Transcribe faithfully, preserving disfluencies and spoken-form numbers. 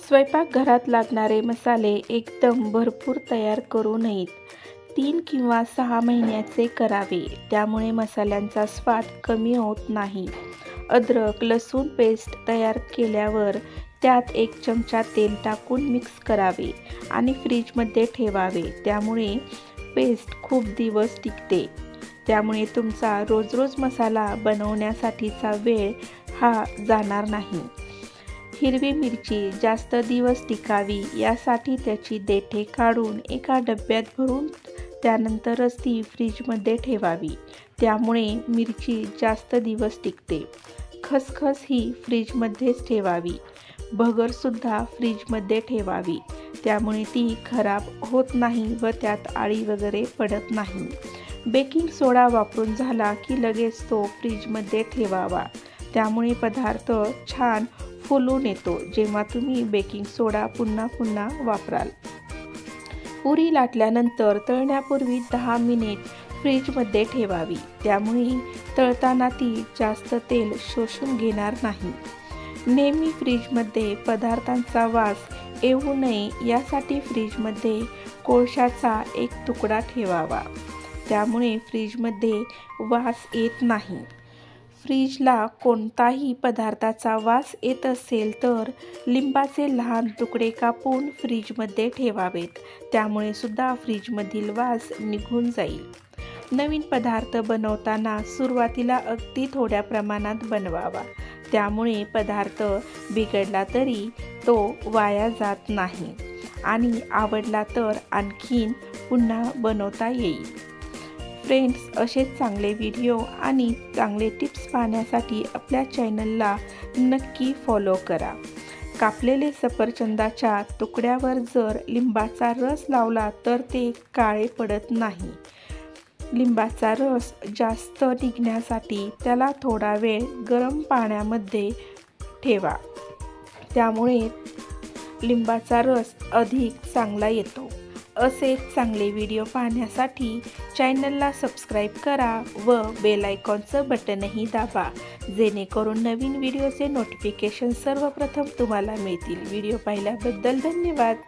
स्वयंपाकघरात लागणारे मसाले एकदम भरपूर तयार करू नयेत. तीन किंवा सहा महिन्याचे करावे, त्यामुळे मसाल्यांचा स्वाद कमी होत नाही. अद्रक लसूण पेस्ट तयार केल्यावर त्यात एक चमचा तेल टाकून मिक्स करावे आणि फ्रीजमध्ये ठेवावे. त्यामुळे पेस्ट खूप दिवस टिकते. त्यामुळे तुमचा रोज रोज मसाला बनवण्यासाठीचा वेळ हा जाणार नाही. हिरवी मिरची जास्त दिवस टिकावी यासाठी त्याची देठे काढून एका डब्यात भरून त्यानंतरच ती फ्रीजमध्ये ठेवावी. त्यामुळे मिरची जास्त दिवस टिकते. खसखस ही फ्रीजमध्येच ठेवावी. भगरसुद्धा फ्रीजमध्ये ठेवावी. त्यामुळे ती खराब होत नाही व त्यात आळी वगैरे पडत नाही. बेकिंग सोडा वापरून झाला की लगेच तो फ्रीजमध्ये ठेवावा. त्यामुळे पदार्थ छान फुलून येतो जेव्हा तुम्ही बेकिंग सोडा पुन्हा पुन्हा वापराल. पुरी लाटल्यानंतर तळण्यापूर्वी दहा मिनिट फ्रीजमध्ये ठेवावी. त्यामुळे तळताना ती जास्त तेल शोषून घेणार नाही. नेहमी फ्रीजमध्ये पदार्थांचा वास येऊ नये यासाठी फ्रीजमध्ये कोळशाचा एक तुकडा ठेवावा. त्यामुळे फ्रीजमध्ये वास येत नाही. फ्रीजला कोणताही पदार्थाचा वास येत असेल तर लिंबाचे लहान तुकडे कापून फ्रीजमध्ये ठेवावेत. त्यामुळे सुद्धा फ्रीजमधील वास निघून जाईल. नवीन पदार्थ बनवताना सुरुवातीला अगदी थोड्या प्रमाणात बनवावा. त्यामुळे पदार्थ बिघडला तरी तो वाया जात नाही आणि आवडला तर आणखीन पुन्हा बनवता येईल. फ्रेंड्स, असेच चांगले व्हिडिओ आणि चांगले टिप्स पाहण्यासाठी आपल्या चॅनलला नक्की फॉलो करा. कापलेले सफरचंदाच्या तुकड्यावर जर लिंबाचा रस लावला तर ते काळे पडत नाही. लिंबाचा रस जास्त निघण्यासाठी त्याला थोडा वेळ गरम पाण्यामध्ये ठेवा. त्यामुळे लिंबाचा रस अधिक चांगला येतो. असेच चांगले व्हिडिओ पाहण्यासाठी चॅनलला सबस्क्राईब करा व बेल आयकॉनचं बटनही दाबा, जेणेकरून नवीन व्हिडिओचे नोटिफिकेशन सर्वप्रथम तुम्हाला मिळतील. व्हिडिओ पाहिल्याबद्दल धन्यवाद.